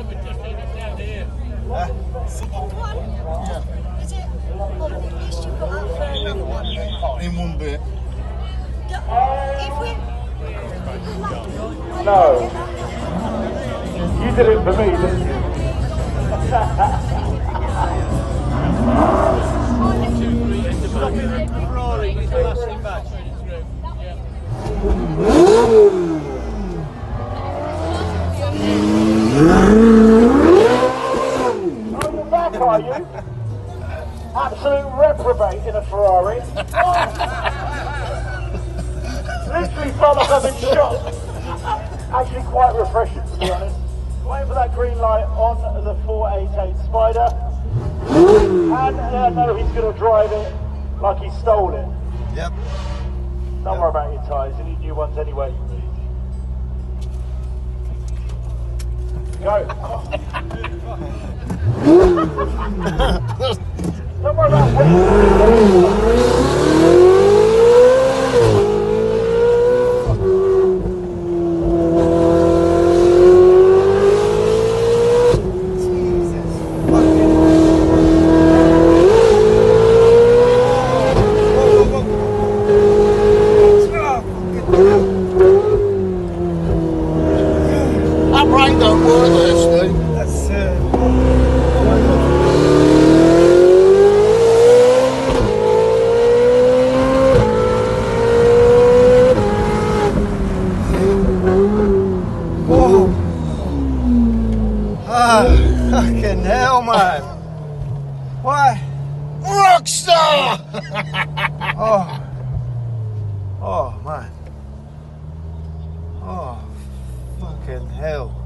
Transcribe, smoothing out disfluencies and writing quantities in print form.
Second one? Yeah. Is it? Well, at least you've got up for another one. In one bit. If we... No. You did it for me, didn't you? Stopping at Ferrari, it's the last thing back. Oh, you're back, are you? Absolute reprobate in a Ferrari. Literally felt like I've been shot. Actually quite refreshing, to be honest. Waiting for that green light on the 488 Spider. And I know he's going to drive it like he stole it. Yep. Don't worry about your tyres, you need new ones anyway. Go. Don't worry about that. Brake don't work there, Steve. That's whoa. Ah, fucking hell, man. Why? Rockstar! Oh. Oh, man. Oh, fucking hell.